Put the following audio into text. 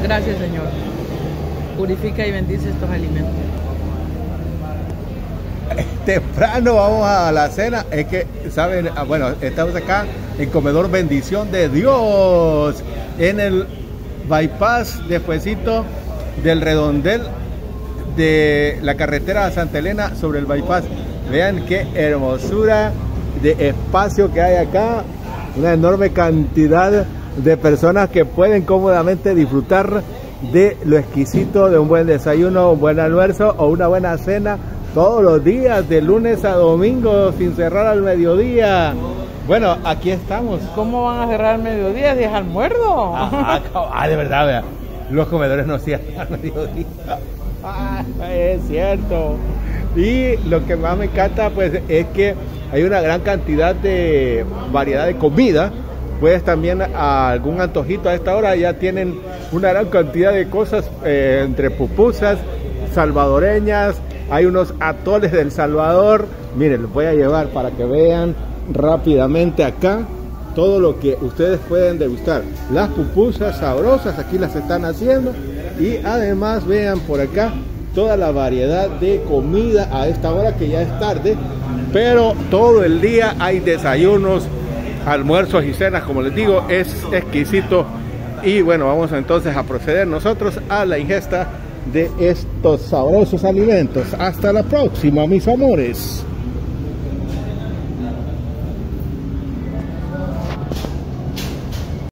Gracias, Señor. Purifica y bendice estos alimentos. Temprano vamos a la cena. Es que, ¿saben? Bueno, estamos acá en Comedor Bendición de Dios, en el bypass despuesito del redondel de la carretera a Santa Elena, sobre el bypass. Vean qué hermosura de espacio que hay acá, una enorme cantidad de personas que pueden cómodamente disfrutar de lo exquisito de un buen desayuno, un buen almuerzo o una buena cena todos los días, de lunes a domingo, sin cerrar al mediodía. Bueno, aquí estamos. ¿Cómo van a cerrar al mediodía si es almuerzo? De verdad, vea, los comedores no cierran al mediodía. Es cierto. Y lo que más me encanta pues es que hay una gran cantidad de variedad de comida. Pues también a algún antojito a esta hora ya tienen una gran cantidad de cosas, entre pupusas salvadoreñas, hay unos atoles del Salvador. Miren, los voy a llevar para que vean rápidamente acá todo lo que ustedes pueden degustar. Las pupusas sabrosas aquí las están haciendo, y además vean por acá toda la variedad de comida a esta hora que ya es tarde, pero todo el día hay desayunos, almuerzos y cenas, como les digo, es exquisito. Y bueno, vamos entonces a proceder nosotros a la ingesta de estos sabrosos alimentos. Hasta la próxima, mis amores.